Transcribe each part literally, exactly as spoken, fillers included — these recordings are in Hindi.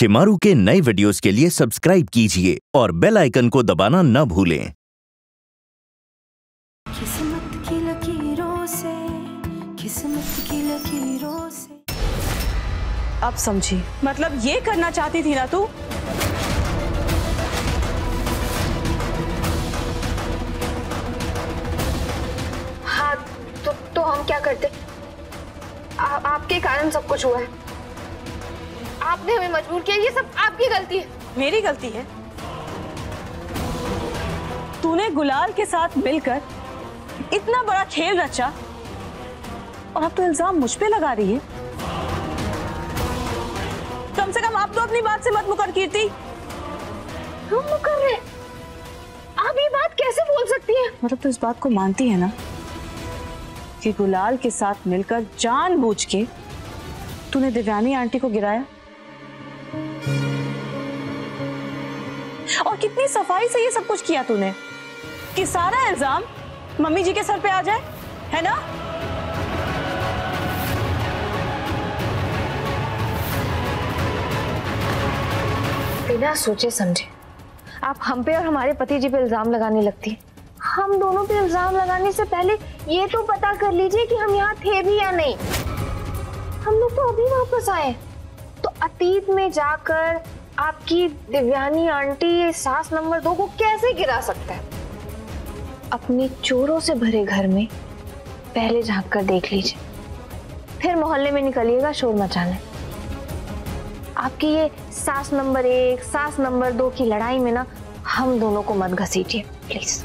शेमारू के नए वीडियोस के लिए सब्सक्राइब कीजिए और बेल आइकन को दबाना न भूलें। किस्मत की लकीरों से, किस्मत की लकीरों से। अब समझी, मतलब ये करना चाहती थी ना तू? हाँ, तो तो हम क्या करते? आ, आपके कारण सब कुछ हुआ है। आपने हमें मजबूर किया, ये सब आपकी गलती है। मेरी गलती है? तूने गुलाल के साथ मिलकर इतना बड़ा खेल रचा और अब तो इल्जाम मुझ पे लगा रही है। कम से कम आप तो अपनी बात से मत मुकर कीर्ति। हम मुकर रहे? आप ये बात कैसे बोल सकती हैं? मतलब तो इस बात को मानती है ना कि गुलाल के साथ मिलकर जानबूझ के तूने देवयानी आंटी को गिराया और कितनी सफाई से ये सब कुछ किया तूने कि सारा इल्जाम मम्मी जी के सर पे आ जाए, है ना? बिना सोचे समझे आप हम पे और हमारे पति जी पे इल्जाम लगाने लगती हैं। हम दोनों पे इल्जाम लगाने से पहले ये तो पता कर लीजिए कि हम यहाँ थे भी या नहीं। हम लोग तो अभी वापस आए, तो अतीत में जाकर आपकी देवयानी आंटी सास नंबर दो को कैसे गिरा सकता है? अपनी चोरों से भरे घर में पहले झांक कर देख लीजिए, फिर मोहल्ले में निकलिएगा शोर मचाने। आपकी ये सास नंबर एक सास नंबर दो की लड़ाई में ना हम दोनों को मत घसीटिए प्लीज।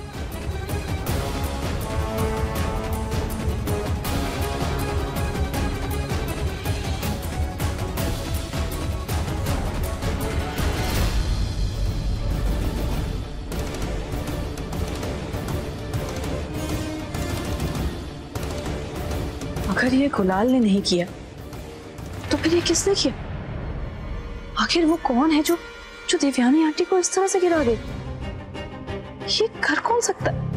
अगर ये गुलाल ने नहीं किया तो फिर ये किसने किया? आखिर वो कौन है जो जो देवयानी आंटी को इस तरह से गिरा दे? ये कर कौन सकता है?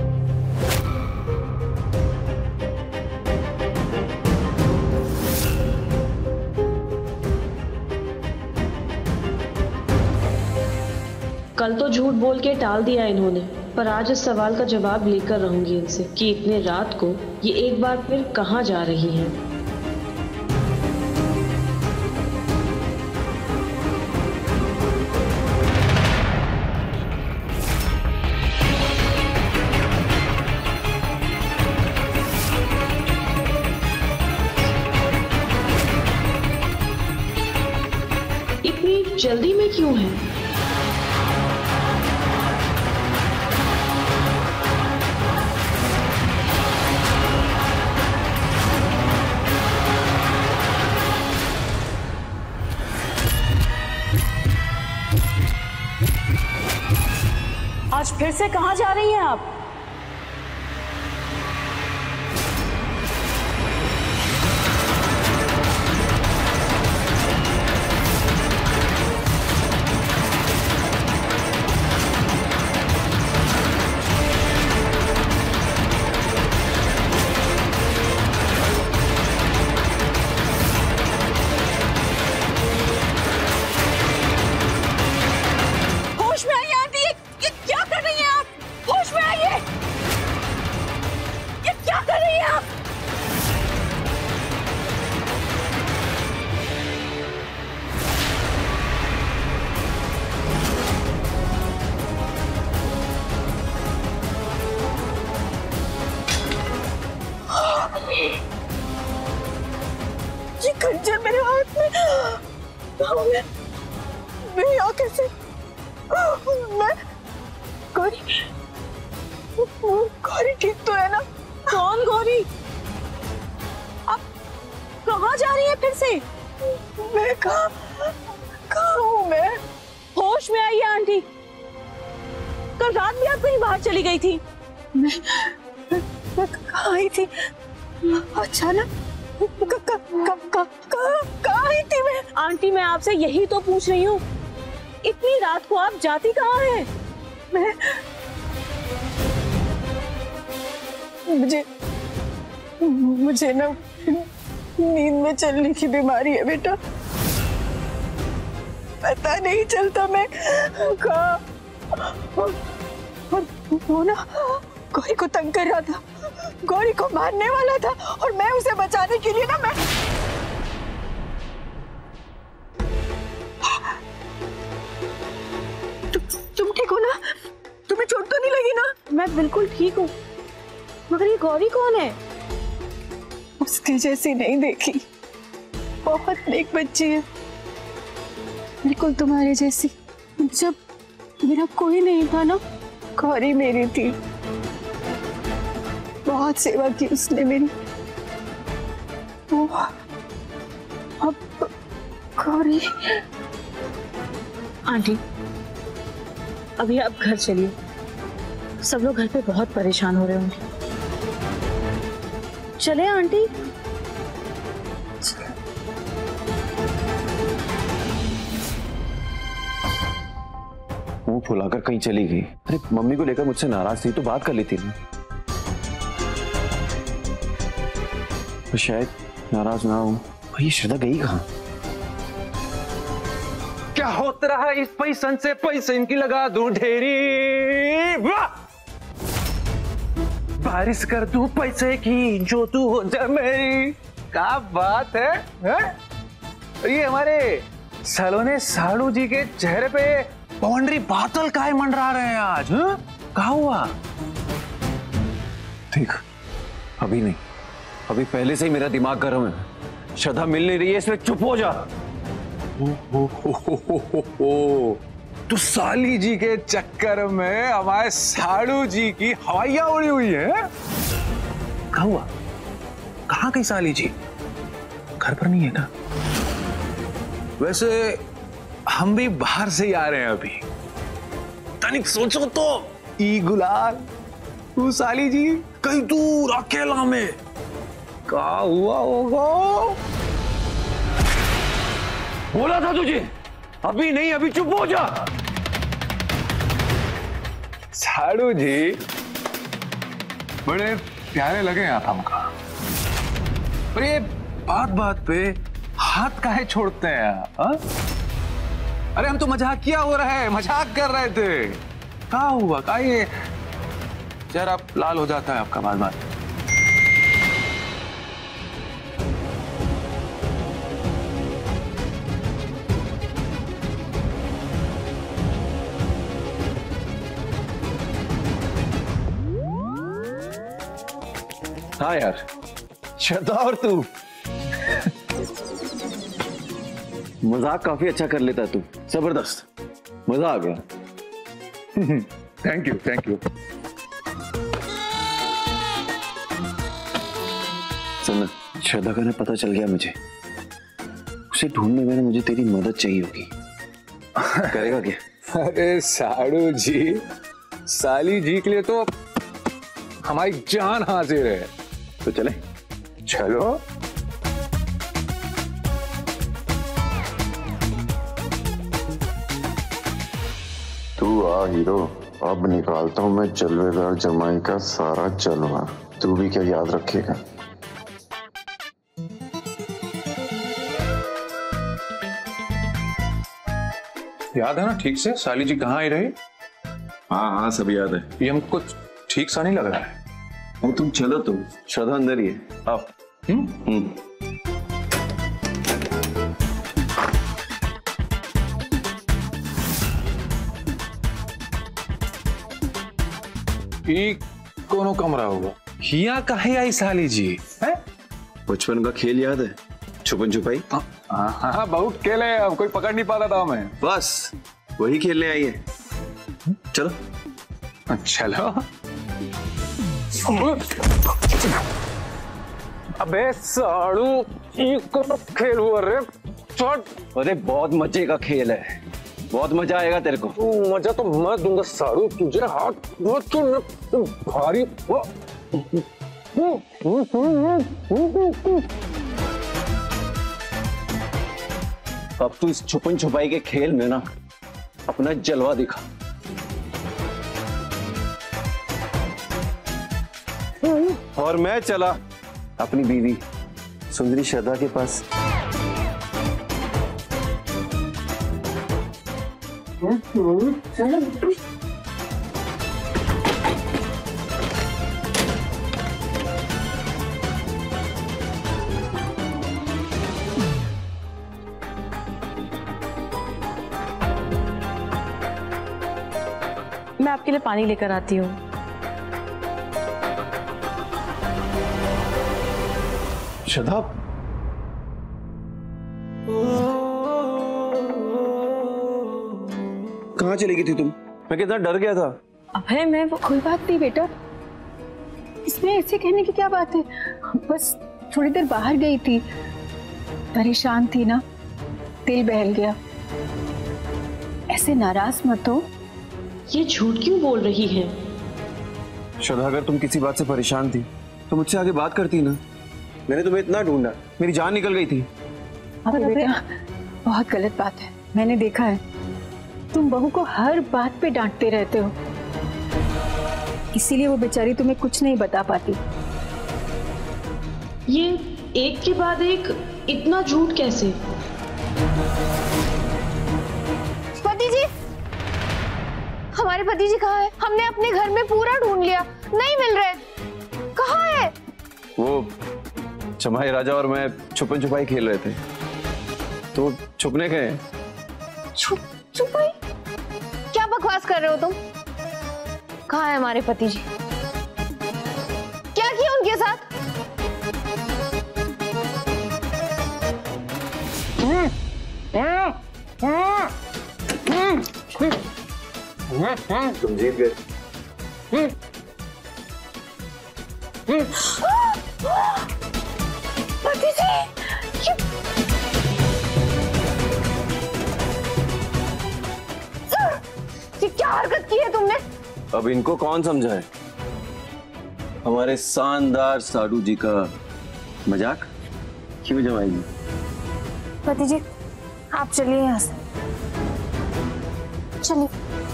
कल तो झूठ बोल के टाल दिया इन्होंने, पर आज इस सवाल का जवाब लेकर रहूंगी इनसे कि इतने रात को ये एक बार फिर कहाँ जा रही हैं। इतनी जल्दी में क्यों है? आज फिर से कहां जा रही हैं आप? होश में आइए आंटी, ये, ये क्या कर रही हैं आप? होश में आइए, ये क्या कर रही हैं आप? ये खंजर मेरे हाथ में, मैं मैं यहाँ कैसे? मैं गौरी, गौरी ठीक तो है ना? कौन गौरी? आप कहाँ जा रही है फिर से? मैं कहाँ कहाँ हूँ मैं? होश में आइए आंटी, कल रात भी आप कहीं बाहर चली गई थी। मैं मैं कहाँ आई थी? अचानक कहाँ आई थी मैं? आंटी मैं आपसे यही तो पूछ रही हूँ, इतनी रात को आप जाती कहाँ हैं? मैं मुझे मुझे ना नींद में चलने की बीमारी है बेटा। पता नहीं चलता मैं कहाँ। और वो ना गौरी को तंग कर रहा था, गौरी को मारने वाला था, और मैं उसे बचाने के लिए ना मैं तु, तुम ठीक हो ना? तुम्हें चोट तो नहीं लगी ना? मैं बिल्कुल ठीक हूँ, मगर ये गौरी कौन है? उसके जैसी नहीं देखी, बहुत नेक बच्ची है, बिल्कुल तुम्हारे जैसी। जब मेरा कोई नहीं था ना, गौरी मेरी थी, बहुत सेवा की उसने मेरी। वो अब गौरी। आंटी अभी आप घर चलिए, सब लोग घर पे बहुत परेशान हो रहे होंगे। चले आंटी। मुंह फुलाकर कहीं चली गई। अरे मम्मी को लेकर मुझसे नाराज थी तो बात कर ली थी ना, तो शायद नाराज ना हो। भाई श्रद्धा गई कहाँ? क्या होता रहा इस पैसन से, पैसे इनकी लगा दूं ढेरी, वाह! बारिश कर दूं पैसे की, जो तू हो जा मेरी। क्या बात है, है? ये हमारे सलोने साड़ू जी के चेहरे पे बाउंड्री बादल काहे मंडरा रहे हैं आज? क्या हुआ? देख अभी नहीं, अभी पहले से ही मेरा दिमाग गर्म है। श्रद्धा मिल नहीं रही है, इसमें चुप हो जा। ओ, ओ, ओ, ओ, ओ, ओ, ओ। तो साली जी के चक्कर में हमारे साड़ू जी की हवाइयां उड़ी हुई है। क्या हुआ? कहाँ गई साली जी? घर पर नहीं है क्या? वैसे हम भी बाहर से ही आ रहे हैं अभी। तनिक सोचो तो, ई गुलाल, तू साली जी कहीं दूर अकेला में, क्या हुआ होगा? बोला था तुझे, अभी नहीं, अभी चुप हो जा। साड़ू जी बड़े प्यारे लगे आप हमका, पर ये बात बात पे हाथ काहे छोड़ते हैं आप? हा? अरे हम तो मजाकिया हो रहे हैं, मजाक कर रहे थे। क्या हुआ? क्या ये चेहरा लाल हो जाता है आपका बात बात? हाँ यार, श्रद्धा और तू मजाक काफी अच्छा कर लेता तू, जबरदस्त, मजा आ गया। Thank you thank you. सुन, श्रद्धा का ना पता चल गया मुझे, उसे ढूंढने में ना मुझे तेरी मदद चाहिए होगी। करेगा क्या? अरे साड़ू जी, साली जी के लिए तो हमारी जान हाजिर है। तो चले? चलो। तू आ हीरो, अब निकालता हूं मैं जलवेदार जमाई का सारा जलवा। तू भी क्या याद रखेगा? याद है ना ठीक से साली जी कहाँ आई रही? हाँ हाँ सब याद है। ये हमको ठीक सा नहीं लग रहा है। वो तुम चलो, तो श्रद्धा अंदर ही है। अब हम्म हम्म ये कोनो कमरा होगा। हिया काहे आई साली जी? है? बचपन का खेल याद है, छुपन छुपाई? हाँ हाँ बहुत खेले, अब कोई पकड़ नहीं पाता था हमें। बस वही खेलने आई है। चलो चलो। अबे साड़ू, ये कौन खेल हुआ रे? छोड़। अरे बहुत मजे का खेल है, बहुत मजा आएगा तेरे को। मजा तो मैं दूंगा साड़ू, तुझे हाथ भारी। अब तू इस छुपन छुपाई के खेल में ना अपना जलवा दिखा। और मैं चला अपनी बीवी सुंदरी श्रद्धा के पास। मैं आपके लिए पानी लेकर आती हूँ। श्रद्धा, कहाँ चली गई थी तुम? मैं कितना डर गया था। अभय, मैं वो कोई बात नहीं बेटा, इसमें ऐसे कहने की क्या बात है? बस थोड़ी देर बाहर गई थी, परेशान थी ना, दिल बहल गया। ऐसे नाराज मत हो। ये झूठ क्यों बोल रही है? श्रद्धा, अगर तुम किसी बात से परेशान थी तो मुझसे आगे बात करती ना। मैंने तुम्हें इतना ढूंढा, मेरी जान निकल गई थी। अबे बेटा, बहुत गलत बात है, मैंने देखा है। तुम बहू को हर बात पे डांटते रहते हो, इसीलिए वो बेचारी तुम्हें कुछ नहीं बता पाती। ये एक के बाद एक इतना झूठ कैसे? पति जी, हमारे पति जी कहाँ है? हमने अपने घर में पूरा ढूंढ लिया, नहीं मिल रहे। कहाँ है? वो जमाई राजा और मैं छुपन छुपाई खेल रहे थे, तो छुपने गए। छुप छुपाई? क्या बकवास कर रहे हो तुम? कहाँ है हमारे पति जी? क्या किया उनके साथ? तुम जीत गए। पति जी, ये... ये क्या हरकत की है तुमने? अब इनको कौन समझाए? हमारे शानदार साडू जी का मजाक क्यों जमाएगी? पति जी, आप चलिए यहाँ से, चलिए।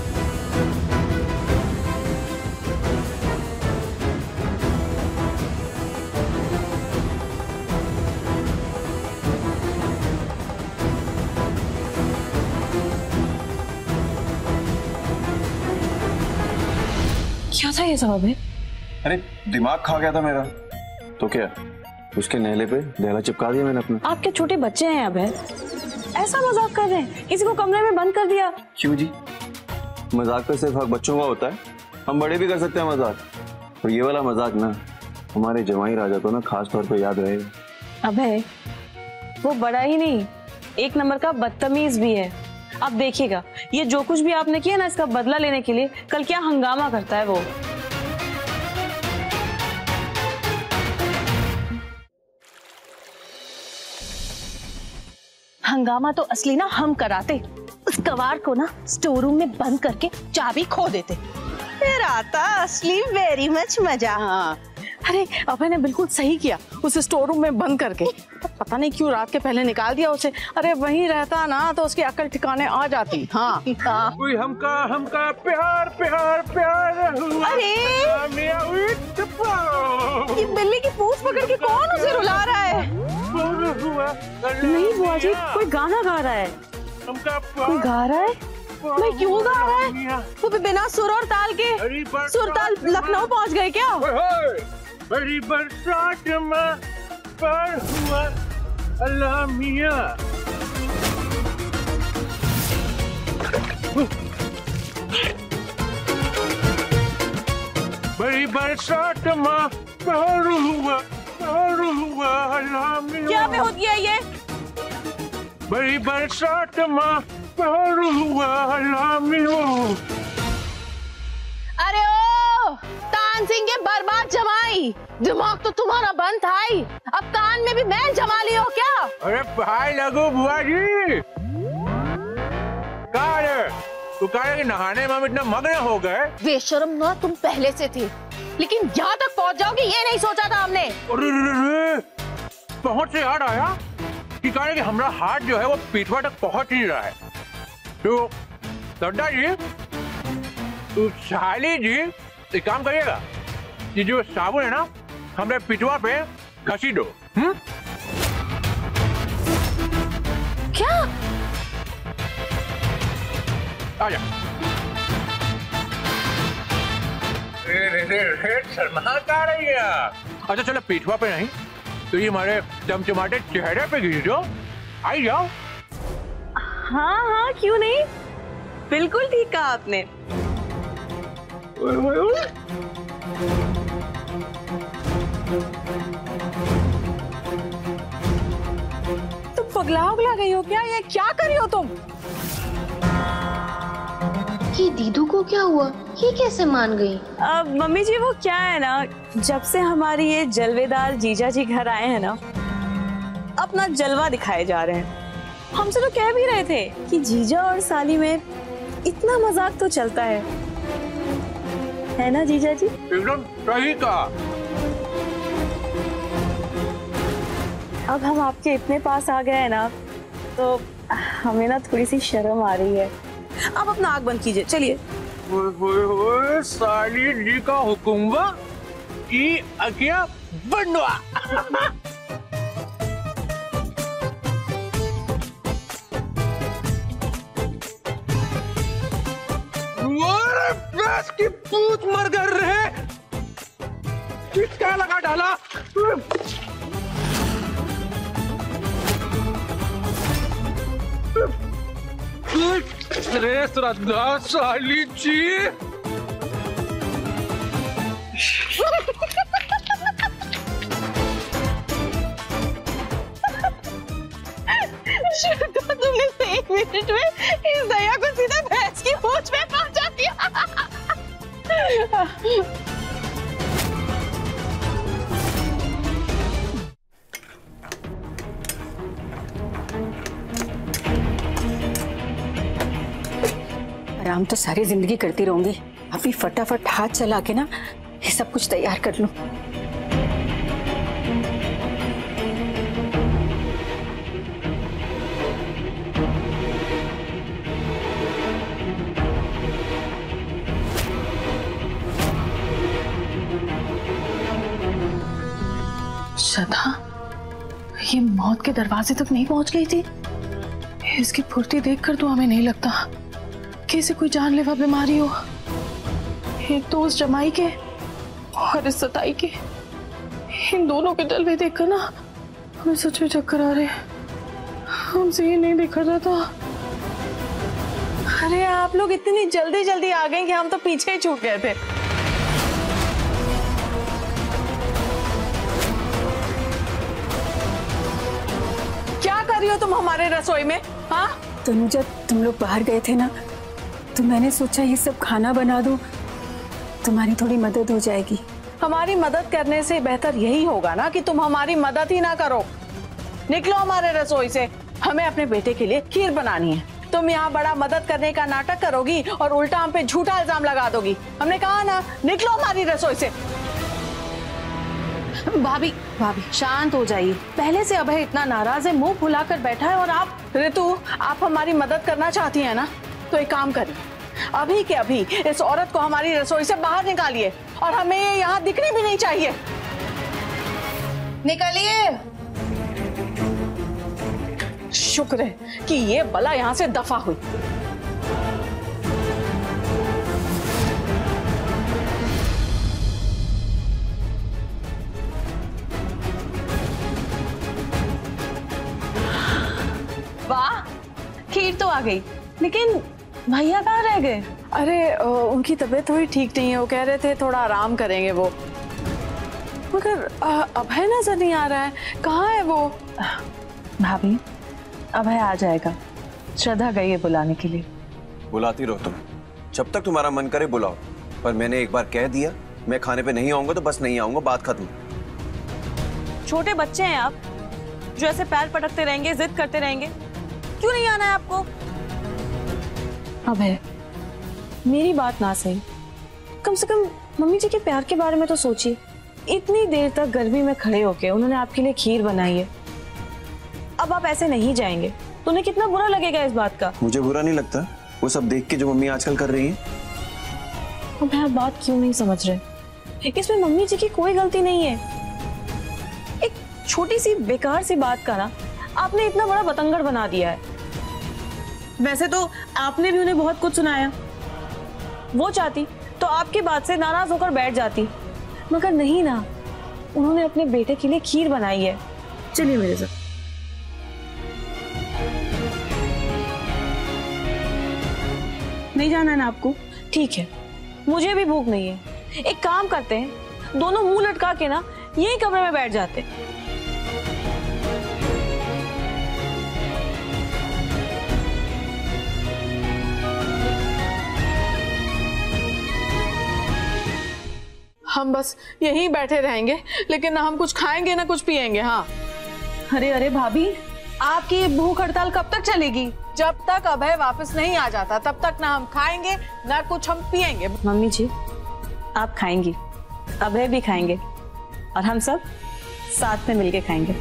क्या था ये सब है? अरे दिमाग खा गया था मेरा, तो क्या उसके नहले पे दहला चिपका दिया मैंने अपना। आप क्या छोटे बच्चे हैं अब? है ऐसा मजाक कर रहे हैं? किसी को कमरे में बंद कर दिया? क्यों जी, मजाक तो सिर्फ हक बच्चों का होता है, हम बड़े भी कर सकते हैं मजाक। और ये वाला मजाक ना हमारे जमाई राजा को ना खास तौर पे याद रहेगा। अबे वो बड़ा ही नहीं, एक नंबर का बदतमीज भी है। अब देखिएगा, ये जो कुछ भी आपने किया ना, इसका बदला लेने के लिए कल क्या हंगामा करता है वो। हंगामा तो असली ना हम कराते, उस गवार को ना स्टोर रूम में बंद करके चाबी खो देते, फिर आता असली वेरी मच मजा। हाँ। अरे अभय ने बिल्कुल सही किया, उसे स्टोर रूम में बंद करके। पता नहीं क्यों रात के पहले निकाल दिया उसे। अरे वहीं रहता ना तो उसकी अकल ठिकाने आ जाती। हाँ, हाँ। कोई हमका हमका प्यार प्यार प्यार हुआ। अरे ये बिल्ली की पूंछ पकड़ के कौन उसे रुला रहा है? नहीं बुआ जी, कोई गाना गा रहा है। कोई गा रहा है? मैं क्यों गा रहा है? वो भी बिना सुर और ताल के। सुर ताल लखनऊ पहुंच गए क्या? बड़ी बरसात में पार हुआ अल्लाह मियां। बड़ी बरसात में पार हुआ पार हुआ अल्लाह मियां। क्या में होती है ये? बड़ी बरसात में पार हुआ अल्लाह मियां। अरे ओ तान सिंह के बर्बाद जमाई, दिमाग तो तुम्हारा बंद था ही, अब कान में भी मैल जमा ली हो क्या? अरे भाई लगो बुआ जी, कहा है तू? कहा कि नहाने में हम इतना मग्न हो गए। बेशर्म ना तुम पहले से थे, लेकिन यहाँ तक पहुँच जाओगे ये नहीं सोचा था हमने। पहुँच से याद आया कि कहा कि हमारा हाथ जो है वो पीठवा तक पहुँच नहीं रहा है। तो श्रद्धा जी, तो साली जी एक काम करिएगा, ये जो साबुन है ना हमारे पिटवा पे घसी दो। हम्म? क्या? आजा। शर्मा कहाँ रही है? अच्छा चलो पीठवा पे नहीं तो ये हमारे चमचमाटे चेहरे पे गिर जाओ। आई जाओ। हाँ हाँ क्यों नहीं, बिल्कुल ठीक कहा आपने। तुम पगला उगला गई हो क्या? ये क्या कर रही हो तुम? ये दीदू को क्या हुआ? ये कैसे मान गई? अब मम्मी जी वो क्या है ना, जब से हमारी ये जलवेदार जीजा जी घर आए हैं ना, अपना जलवा दिखाए जा रहे हैं। हमसे तो कह भी रहे थे कि जीजा और साली में इतना मजाक तो चलता है, है ना जीजा जी? एकदम सही कहा। अब हम आपके इतने पास आ गए हैं ना, तो हमें ना थोड़ी सी शर्म आ रही है। आप अपना आग बंद कीजिए, चलिए। साली जी का हुकुम की अकिया बंदवा। भैंस की पूछ मर कर रहे, क्या लगा डाला? अरे श्रद्धा साली जी। श्रद्धा तुमने एक मिनट में इस दया को सीधा भैंस की पूंछ में पहुंचा दिया। आराम तो सारी जिंदगी करती रहूंगी, अभी फटाफट हाथ चला के ना ये सब कुछ तैयार कर लूं। श्रद्धा, ये मौत के दरवाजे तक नहीं पहुंच गई थी? इसकी फुर्ती देखकर तो हमें नहीं लगता कि इसे कोई जानलेवा बीमारी हो। एक तो उस जमाई के और इस सताई के, इन दोनों के जलवे देखकर ना हमें सच में चक्कर आ रहे। हमसे ये नहीं देखा जाता। अरे आप लोग इतनी जल्दी जल्दी आ गए कि हम तो पीछे ही छूट गए थे। क्या कर रही हो तुम हमारे रसोई में? हाँ, तनु जब तुम लोग बाहर गए थे ना, तो मैंने सोचा ये सब खाना बना दूं, तुम्हारी थोड़ी मदद हो जाएगी। हमारी मदद करने से बेहतर यही होगा ना कि तुम हमारी मदद ही ना करो। निकलो हमारे रसोई से, हमें अपने बेटे के लिए खीर बनानी है। तुम यहाँ बड़ा मदद करने का नाटक करोगी और उल्टा हम पे झूठा इल्जाम लगा दोगी। हमने कहा ना, निकलो हमारी रसोई से। भाभी भाभी शांत हो जाइए। पहले से अभय इतना नाराज है, मुंह फुलाकर बैठा है, और आप ऋतु, आप हमारी मदद करना चाहती हैं ना, तो एक काम करिए, अभी के अभी इस औरत को हमारी रसोई से बाहर निकालिए, और हमें ये यहाँ दिखनी भी नहीं चाहिए। निकालिए। शुक्र है कि ये बला यहाँ से दफा हुई। वाह, खीर तो आ गई, लेकिन भैया कहाँ रह गए? अरे उनकी तबीयत थोड़ी ठीक नहीं है, वो कह रहे थे थोड़ा आराम करेंगे वो। मगर अभय नजर नहीं आ रहा है, कहाँ है वो? भाभी, अभय आ जाएगा, श्रद्धा गई है बुलाने के लिए। बुलाती रहो तुम, जब तक तुम्हारा मन करे बुलाओ, पर मैंने एक बार कह दिया मैं खाने पे नहीं आऊंगा तो बस नहीं आऊंगा, बात खत्म। छोटे बच्चे हैं आप, जो ऐसे पैर पटकते रहेंगे, जिद करते रहेंगे। क्यों नहीं आना है आपको? अभय, मेरी बात ना सही, कम से कम मम्मी जी के प्यार के बारे में तो सोचिए। इतनी देर तक गर्मी में खड़े होके उन्होंने आपके लिए खीर बनाई है, अब आप ऐसे नहीं जाएंगे तो उन्हें कितना बुरा लगेगा इस बात का। मुझे बुरा नहीं लगता वो सब देख के जो मम्मी आजकल कर रही है। अभय, आप बात क्यों नहीं समझ रहे? इसमें मम्मी जी की कोई गलती नहीं है। एक छोटी सी बेकार सी बात का ना आपने इतना बड़ा बतंगड़ बना दिया है। वैसे तो आपने भी उन्हें बहुत कुछ सुनाया। वो चाहती तो आपकी बात से नाराज होकर बैठ जाती, मगर नहीं ना, उन्होंने अपने बेटे के लिए खीर बनाई है। चलिए मेरे साथ। नहीं जाना है ना आपको? ठीक है, मुझे भी भूख नहीं है। एक काम करते हैं, दोनों मुंह लटका के ना यही कमरे में बैठ जाते हैं। हम बस यहीं बैठे रहेंगे, लेकिन ना हम कुछ खाएंगे ना कुछ पिएंगे। हाँ। अरे अरे भाभी, आपकी भूख हड़ताल कब तक चलेगी? जब तक अभय वापस नहीं आ जाता तब तक ना हम खाएंगे ना कुछ हम पिएंगे। मम्मी जी, आप खाएंगी, अभय भी खाएंगे और हम सब साथ में मिलके खाएंगे।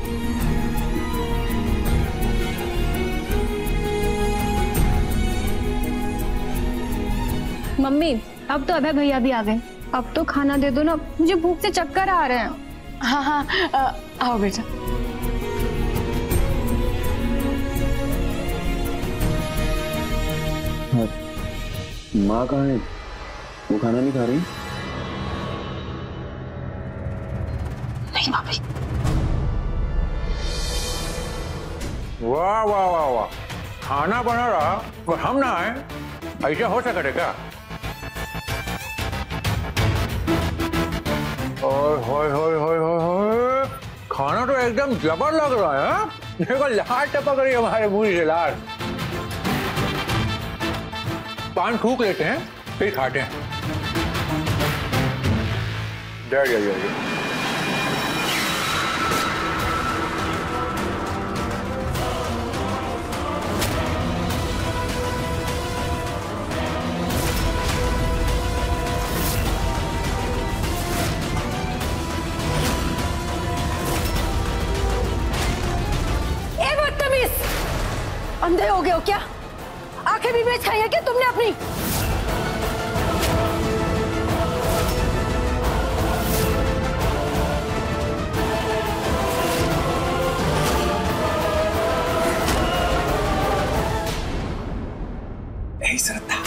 मम्मी, अब तो अभय भैया भी आ गए, अब तो खाना दे दो ना, मुझे भूख से चक्कर आ रहे हैं। हाँ हाँ, आ, आओ बेटा। माँ कहाँ है? वो खाना नहीं खा रही? नहीं भाभी। वाह वाह वाह वाह, खाना बना रहा और हम ना आए, ऐसा हो सकता क्या? ओए होए होए होए होए होए, खाना तो एकदम जबर लग रहा है। देखो लार टपक रही है हमारे मुंह से, लार। पान थूक लेते हैं फिर खाते हैं। जय जय जय जय। अंधे हो गए हो क्या? आंखें भी बेच खाई है क्या तुमने अपनी? नहीं श्रद्धा,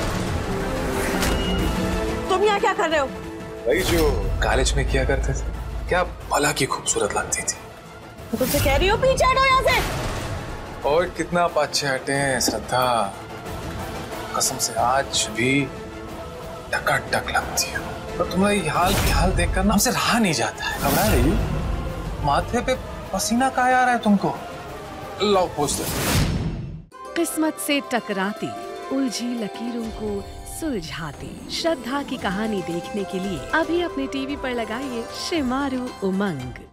तुम यहाँ क्या कर रहे हो? वही जो कॉलेज में किया करते थे, क्या भला की खूबसूरत लगती थी। तो तुमसे कह रही हो पीछे हटो यहाँ से। और कितना पाछे हटे हैं श्रद्धा, कसम से आज भी टकाटक लगती है। पर तुम्हारी हाल की हाल देखकर ना हमसे रहा नहीं जाता है। घबरा रही हो? माथे पे पसीना कहाँ आ रहा है तुमको? लो पूछ दो। किस्मत से टकराती उलझी लकीरों को सुलझाती श्रद्धा की कहानी देखने के लिए अभी अपने टीवी पर लगाइए शेमारू उमंग।